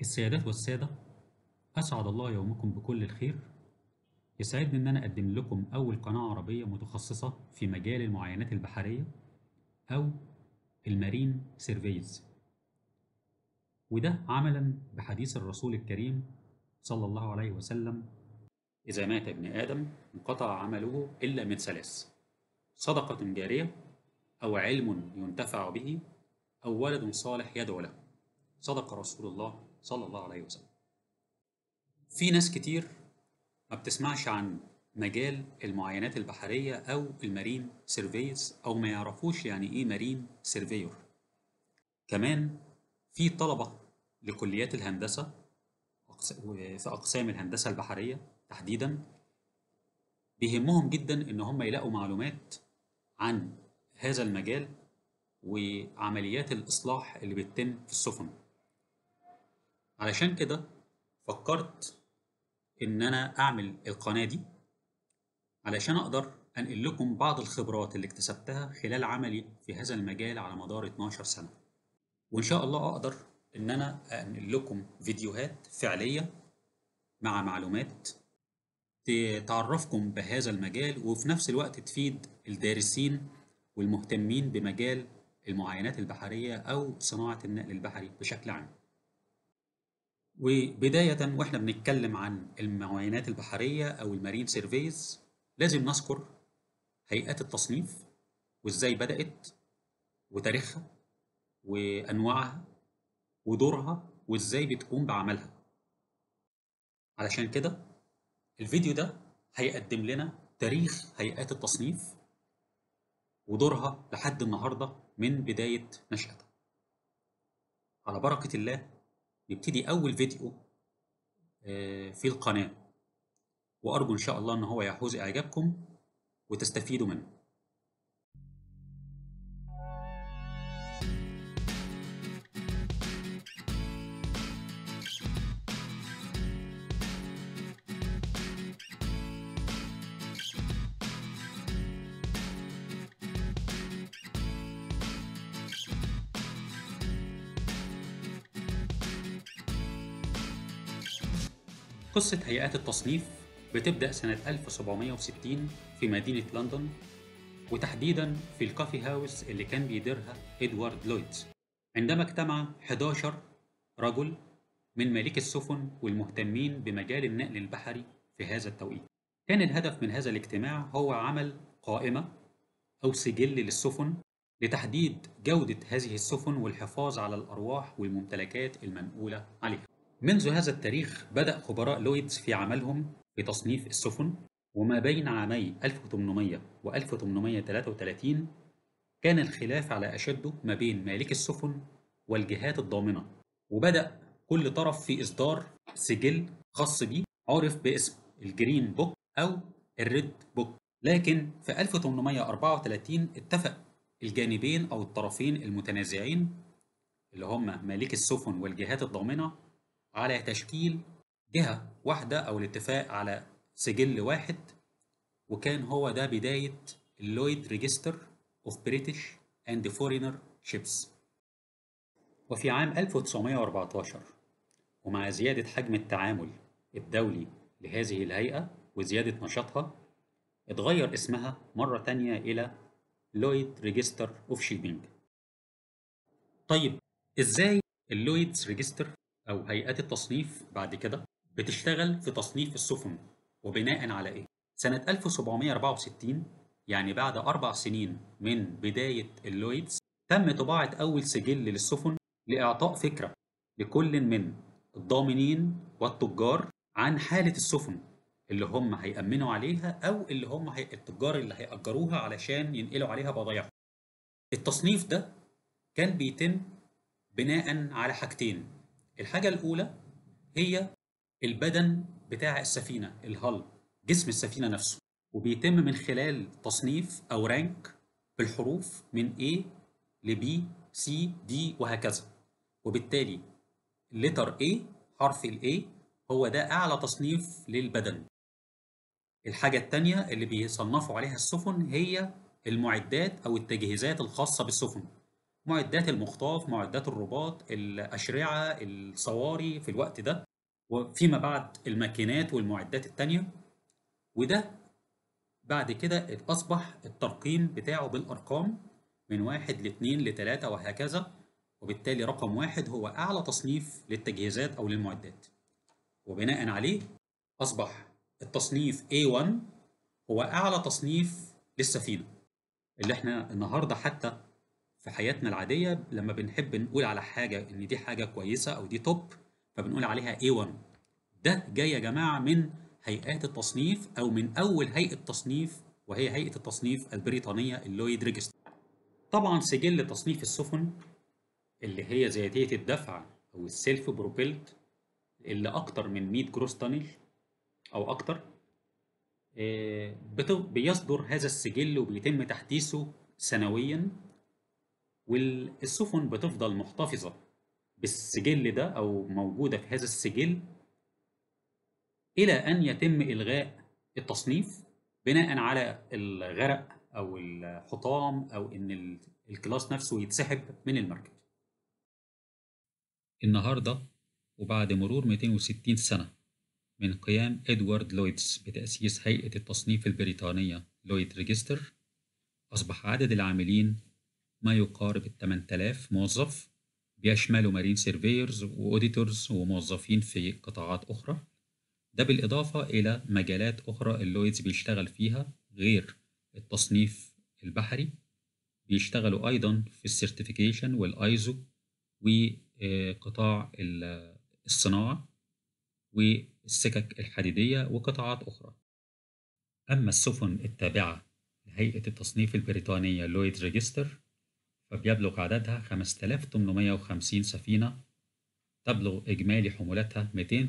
السيدات والسادة، أسعد الله يومكم بكل الخير. يسعدني إن أنا أقدم لكم أول قناة عربية متخصصة في مجال المعاينات البحرية أو المارين سيرفيز، وده عملا بحديث الرسول الكريم صلى الله عليه وسلم: إذا مات ابن آدم انقطع عمله إلا من ثلاث: صدقة جارية، أو علم ينتفع به، أو ولد صالح يدعو له. صدق رسول الله صلى الله عليه وسلم. في ناس كتير ما بتسمعش عن مجال المعاينات البحرية أو المارين سيرفيز، أو ما يعرفوش يعني إيه مارين سيرفيور. كمان في طلبة لكليات الهندسة في أقسام الهندسة البحرية تحديدا، بيهمهم جدا إن هم يلاقوا معلومات عن هذا المجال وعمليات الإصلاح اللي بتتم في السفن. علشان كده فكرت إن أنا أعمل القناة دي علشان أقدر أنقل لكم بعض الخبرات اللي اكتسبتها خلال عملي في هذا المجال على مدار 12 سنة، وإن شاء الله أقدر إن أنا أنقل لكم فيديوهات فعلية مع معلومات تعرفكم بهذا المجال، وفي نفس الوقت تفيد الدارسين والمهتمين بمجال المعاينات البحرية أو صناعة النقل البحري بشكل عام. وبداية وإحنا بنتكلم عن المعاينات البحرية أو المارين سيرفيز، لازم نذكر هيئات التصنيف وإزاي بدأت وتاريخها وأنواعها ودورها وإزاي بتقوم بعملها. علشان كده الفيديو ده هيقدم لنا تاريخ هيئات التصنيف ودورها لحد النهاردة من بداية نشأتها. على بركة الله نبتدي أول فيديو في القناة، وأرجو إن شاء الله إن هو يحوز إعجابكم وتستفيدوا منه. قصة هيئات التصنيف بتبدأ سنة 1760 في مدينة لندن، وتحديدا في الكافي هاوس اللي كان بيديرها إدوارد لويدز، عندما اجتمع 11 رجل من مالكي السفن والمهتمين بمجال النقل البحري في هذا التوقيت. كان الهدف من هذا الاجتماع هو عمل قائمة أو سجل للسفن لتحديد جودة هذه السفن والحفاظ على الأرواح والممتلكات المنقولة عليها. منذ هذا التاريخ بدأ خبراء لويدز في عملهم بتصنيف السفن، وما بين عامي 1800 و 1833 كان الخلاف على أشده ما بين مالكي السفن والجهات الضامنة، وبدأ كل طرف في إصدار سجل خاص به عرف باسم الجرين بوك أو الريد بوك. لكن في 1834 اتفق الجانبين أو الطرفين المتنازعين اللي هم مالكي السفن والجهات الضامنة على تشكيل جهة واحدة أو الاتفاق على سجل واحد، وكان هو ده بداية اللويد ريجستر of British and Foreigner Ships. وفي عام 1914 ومع زيادة حجم التعامل الدولي لهذه الهيئة وزيادة نشاطها، اتغير اسمها مرة تانية إلى لويد ريجستر of Shipping. طيب إزاي اللويدز ريجستر أو هيئات التصنيف بعد كده بتشتغل في تصنيف السفن وبناء على إيه؟ سنة 1764، يعني بعد 4 سنين من بداية اللويدز، تم طباعة أول سجل للسفن لإعطاء فكرة لكل من الضامنين والتجار عن حالة السفن اللي هم هيأمنوا عليها أو اللي هم التجار اللي هيأجروها علشان ينقلوا عليها بضايعهم. التصنيف ده كان بيتم بناء على حاجتين. الحاجة الأولى هي البدن بتاع السفينة، الهل، جسم السفينة نفسه، وبيتم من خلال تصنيف أو رانك بالحروف من A ل B C D وهكذا. وبالتالي الليتر A، حرف ال A، هو ده أعلى تصنيف للبدن. الحاجة التانية اللي بيصنفوا عليها السفن هي المعدات أو التجهيزات الخاصة بالسفن، معدات المخطاف، معدات الرباط، الأشرعة، الصواري في الوقت ده، وفيما بعد الماكينات والمعدات التانية. وده بعد كده أصبح الترقيم بتاعه بالأرقام من 1 ل2 ل3 وهكذا، وبالتالي رقم 1 هو أعلى تصنيف للتجهيزات أو للمعدات. وبناء عليه أصبح التصنيف A1 هو أعلى تصنيف للسفينة، اللي احنا النهاردة حتى في حياتنا العادية لما بنحب نقول على حاجة إن دي حاجة كويسة أو دي توب فبنقول عليها A1. ده جاي يا جماعة من هيئات التصنيف أو من أول هيئة تصنيف، وهي هيئة التصنيف البريطانية اللويد ريجستر. طبعا سجل تصنيف السفن اللي هي ذاتية الدفع أو السيلف بروبيلت اللي أكتر من 100 جروس تانل أو أكتر، بيصدر هذا السجل وبيتم تحديثه سنويا، والسفن بتفضل محتفظة بالسجل ده أو موجودة في هذا السجل إلى أن يتم إلغاء التصنيف بناء على الغرق أو الحطام أو إن الكلاس نفسه يتسحب من المركب. النهاردة وبعد مرور 260 سنة من قيام إدوارد لويدز بتأسيس هيئة التصنيف البريطانية لويد ريجستر، أصبح عدد العاملين ما يقارب 8000 موظف، بيشملوا مارين سيرفيرز وأوديتورز وموظفين في قطاعات أخرى. ده بالإضافة إلى مجالات أخرى اللويدز بيشتغل فيها غير التصنيف البحري، بيشتغلوا أيضا في السيرتيفيكيشن والآيزو وقطاع الصناعة والسكك الحديدية وقطاعات أخرى. أما السفن التابعة لهيئة التصنيف البريطانية لويد ريجستر فبيبلغ عددها 5850 سفينة، تبلغ إجمالي حمولتها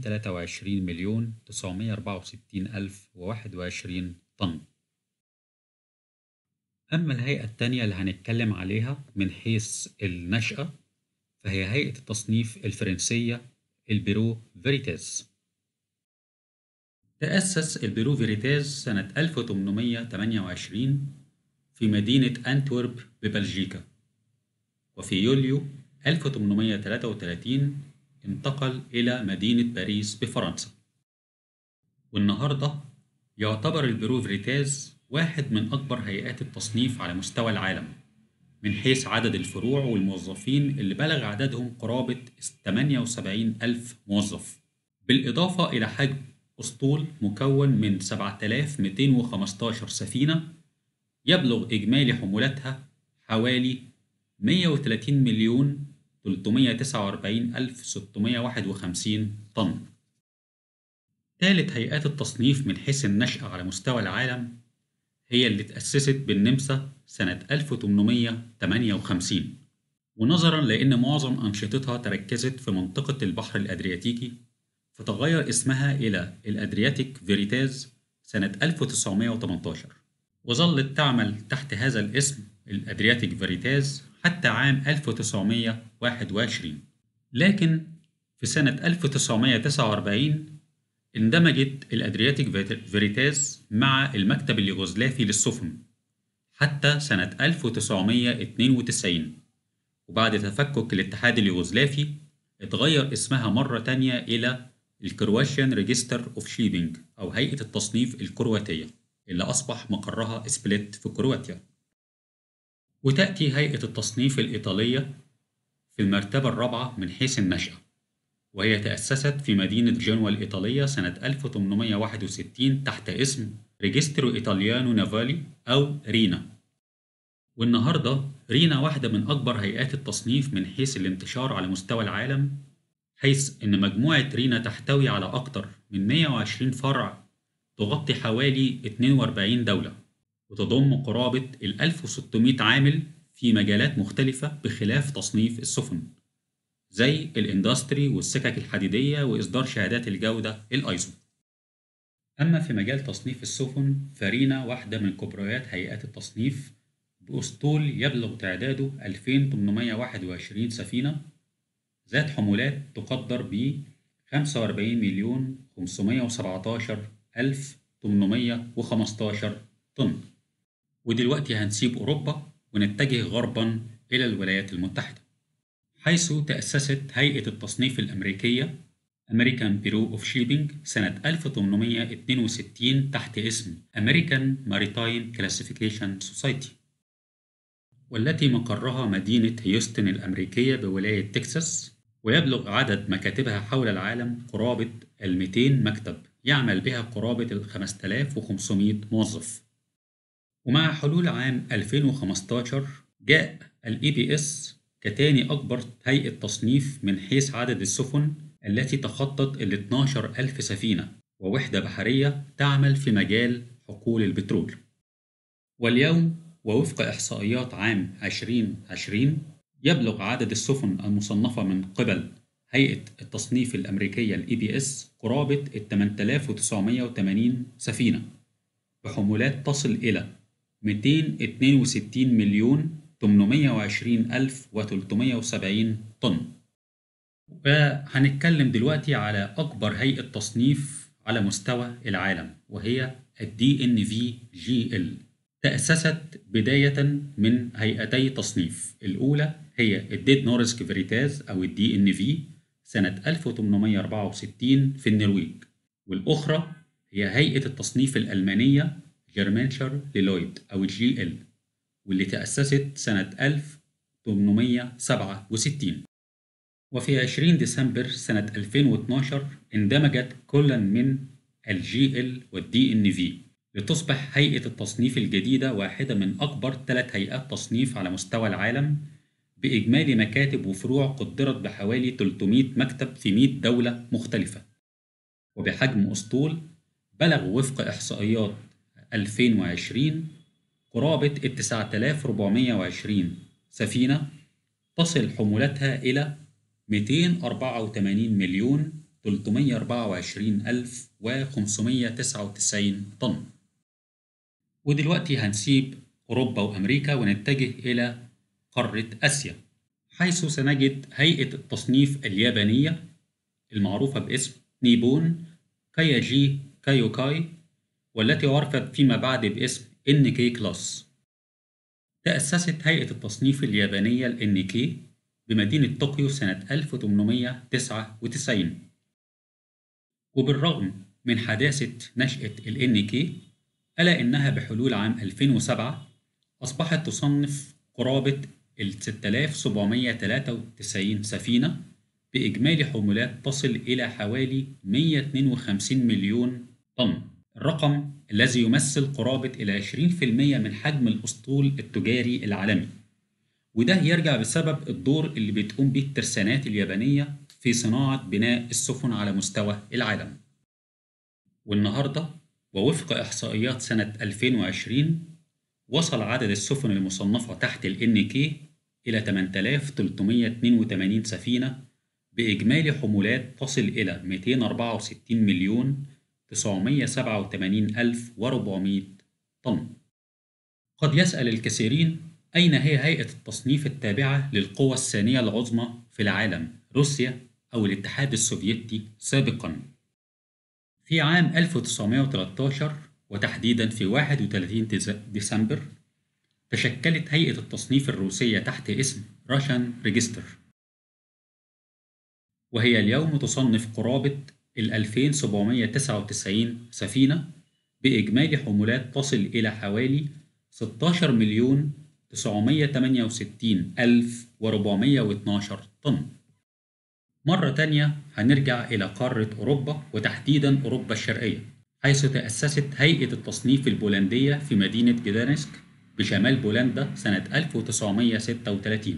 223,964,021 طن. أما الهيئة التانية اللي هنتكلم عليها من حيث النشأة فهي هيئة التصنيف الفرنسية البيرو فيريتاز. تأسس البيرو فيريتاز سنة 1828 في مدينة أنتورب ببلجيكا، وفي يوليو 1833 انتقل إلى مدينة باريس بفرنسا. والنهاردة يعتبر البيرو فيريتاز واحد من أكبر هيئات التصنيف على مستوى العالم من حيث عدد الفروع والموظفين اللي بلغ عددهم قرابة 78 ألف موظف، بالإضافة إلى حجم أسطول مكون من 7215 سفينة، يبلغ إجمالي حمولتها حوالي 130,349,651 طن. ثالث هيئات التصنيف من حيث النشأة على مستوى العالم هي اللي تأسست بالنمسا سنة 1858، ونظرا لأن معظم أنشطتها تركزت في منطقة البحر الأدرياتيكي فتغير اسمها إلى الأدرياتيك فيريتاز سنة 1918، وظلت تعمل تحت هذا الاسم الأدرياتيك فيريتاز حتى عام 1921. لكن في سنة 1949 اندمجت الأدرياتيك فيريتاز مع المكتب اليوغوسلافي للسفن حتى سنة 1992، وبعد تفكك الاتحاد اليوغوسلافي اتغير اسمها مرة تانية إلى الكرواتيان ريجستر اوف شيبينج أو هيئة التصنيف الكرواتية اللي أصبح مقرها سبليت في كرواتيا. وتأتي هيئة التصنيف الإيطالية في المرتبة الرابعة من حيث النشأة، وهي تأسست في مدينة جنوة الإيطالية سنة 1861 تحت اسم ريجسترو إيطاليانو نافالي أو رينا. والنهاردة رينا واحدة من أكبر هيئات التصنيف من حيث الانتشار على مستوى العالم، حيث إن مجموعة رينا تحتوي على أكثر من 120 فرع تغطي حوالي 42 دولة، وتضم قرابة 1600 عامل في مجالات مختلفة بخلاف تصنيف السفن زي الاندستري والسكك الحديدية وإصدار شهادات الجودة الأيزو. أما في مجال تصنيف السفن فرينا واحدة من كبريات هيئات التصنيف بأسطول يبلغ تعداده 2821 سفينة ذات حمولات تقدر ب 45,517,815 طن. ودلوقتي هنسيب أوروبا ونتجه غربا إلى الولايات المتحدة، حيث تأسست هيئة التصنيف الأمريكية American Bureau of Shipping سنة 1862 تحت اسم American Maritime Classification Society، والتي مقرها مدينة هيوستن الأمريكية بولاية تكساس، ويبلغ عدد مكاتبها حول العالم قرابة 200 مكتب يعمل بها قرابة 5500 موظف. ومع حلول عام 2015 جاء ال EBS كتاني أكبر هيئة تصنيف من حيث عدد السفن التي تخطت 12,000 سفينة ووحدة بحرية تعمل في مجال حقول البترول. واليوم ووفق إحصائيات عام 2020 يبلغ عدد السفن المصنفة من قبل هيئة التصنيف الأمريكية ال EBS قرابة 8980 سفينة بحمولات تصل إلى 262,820,370 طن. وهنتكلم دلوقتي على أكبر هيئة تصنيف على مستوى العالم، وهي ال DNVGL. تأسست بداية من هيئتي تصنيف، الأولى هي الديد نورسك فيريتاز أو ال DNV سنة 1864 في النرويج، والأخرى هي هيئة التصنيف الألمانية جيرمانشر للويد أو GL، واللي تأسست سنة 1867. وفي 20 ديسمبر سنة 2012 اندمجت كل من ال GL وال DNV لتصبح هيئة التصنيف الجديدة واحدة من أكبر 3 هيئات تصنيف على مستوى العالم، بإجمالي مكاتب وفروع قدرت بحوالي 300 مكتب في 100 دولة مختلفة، وبحجم أسطول بلغ وفق إحصائيات 2020 قرابة 9420 سفينة تصل حمولتها إلى 224,324,599 طن. ودلوقتي هنسيب أوروبا وأمريكا ونتجه إلى قارة آسيا، حيث سنجد هيئة التصنيف اليابانية المعروفة باسم نيبون كاياجي كايوكاي، والتي عرفت فيما بعد باسم NK كلاس. تأسست هيئة التصنيف اليابانية ال NK بمدينة طوكيو سنة 1899، وبالرغم من حداثة نشأة ال NK ألا إنها بحلول عام 2007 أصبحت تصنف قرابة 6793 سفينة بإجمالي حمولات تصل إلى حوالي 152 مليون طن، الرقم الذي يمثل قرابة إلى 20% من حجم الأسطول التجاري العالمي. وده يرجع بسبب الدور اللي بتقوم به الترسانات اليابانية في صناعة بناء السفن على مستوى العالم. والنهاردة ووفق إحصائيات سنة 2020 وصل عدد السفن المصنفة تحت ال NK إلى 8382 سفينة بإجمالي حمولات تصل إلى 264,987,400 طن. قد يسأل الكثيرين أين هي هيئة التصنيف التابعة للقوى الثانية العظمى في العالم، روسيا أو الاتحاد السوفيتي سابقاً؟ في عام 1913 وتحديداً في 31 ديسمبر تشكلت هيئة التصنيف الروسية تحت اسم راشن ريجستر، وهي اليوم تصنف قرابة 2799 سفينة بإجمالي حمولات تصل إلى حوالي 16,968,412 طن. مرة تانية هنرجع إلى قارة أوروبا وتحديداً أوروبا الشرقية، حيث تأسست هيئة التصنيف البولندية في مدينة جدانسك بشمال بولندا سنة 1936.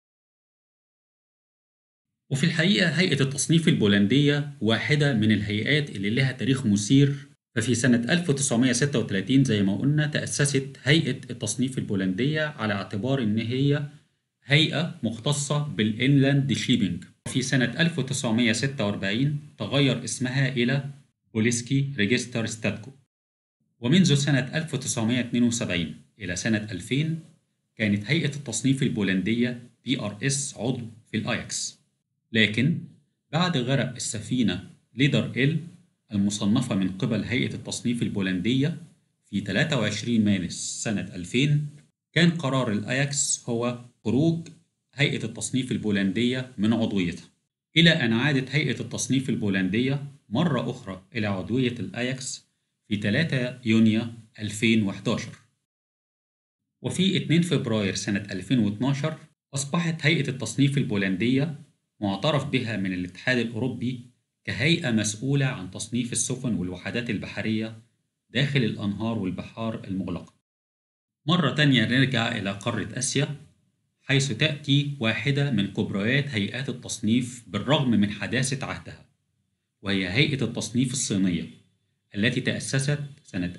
وفي الحقيقة هيئة التصنيف البولندية واحدة من الهيئات اللي لها تاريخ مثير. ففي سنة 1936 زي ما قلنا تأسست هيئة التصنيف البولندية على اعتبار إن هي هيئة مختصة بالإنلاند شيبينج. في سنة 1946 تغير اسمها إلى بوليسكي ريجستر ستاتكو. ومنذ سنة 1972 إلى سنة 2000 كانت هيئة التصنيف البولندية PRS عضو في الأياكس. لكن بعد غرق السفينة ليدر إل المصنفة من قبل هيئة التصنيف البولندية في 23 مارس سنة 2000 كان قرار الأياكس هو خروج هيئة التصنيف البولندية من عضويتها، إلى أن عادت هيئة التصنيف البولندية مرة أخرى إلى عضوية الأياكس في 3 يونيو 2011. وفي 2 فبراير سنة 2012 أصبحت هيئة التصنيف البولندية معترف بها من الاتحاد الأوروبي كهيئة مسؤولة عن تصنيف السفن والوحدات البحرية داخل الأنهار والبحار المغلقة. مرة تانية نرجع إلى قارة آسيا، حيث تأتي واحدة من كبريات هيئات التصنيف بالرغم من حداثة عهدها، وهي هيئة التصنيف الصينية التي تأسست سنة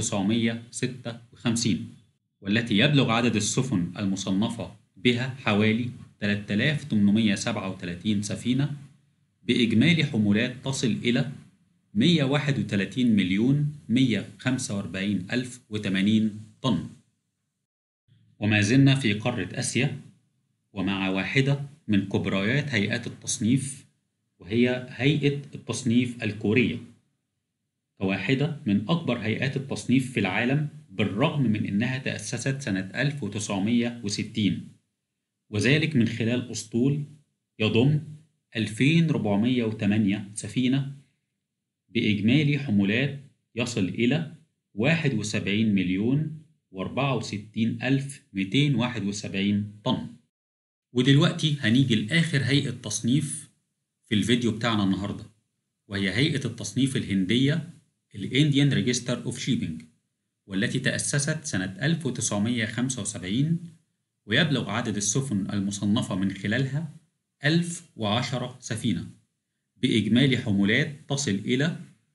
1956، والتي يبلغ عدد السفن المصنفة بها حوالي 3837 سفينة، بإجمالي حمولات تصل إلى 131,145,080 طن. وما زلنا في قارة آسيا، ومع واحدة من كبريات هيئات التصنيف، وهي هيئة التصنيف الكورية، كواحدة من أكبر هيئات التصنيف في العالم بالرغم من أنها تأسست سنة 1960، وذلك من خلال أسطول يضم 2408 سفينة بإجمالي حمولات يصل إلى 71,064,271 طن. ودلوقتي هنيجي لآخر هيئة تصنيف في الفيديو بتاعنا النهاردة، وهي هيئة التصنيف الهندية الإنديان ريجستر أوف شيبينج، والتي تأسست سنة 1975، ويبلغ عدد السفن المصنفة من خلالها 1010 سفينة بإجمالي حمولات تصل إلى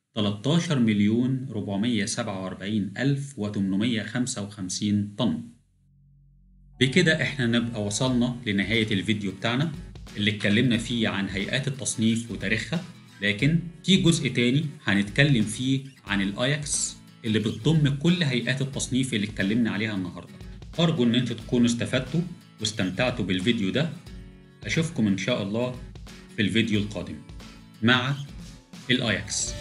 13,447,855 طن. بكده احنا نبقى وصلنا لنهاية الفيديو بتاعنا اللي اتكلمنا فيه عن هيئات التصنيف وتاريخها، لكن في جزء تاني هنتكلم فيه عن الأياكس اللي بتضم كل هيئات التصنيف اللي اتكلمنا عليها النهاردة. أرجو إن انتوا تكونوا استفدتوا واستمتعتوا بالفيديو ده. أشوفكم إن شاء الله في الفيديو القادم مع الأياكس.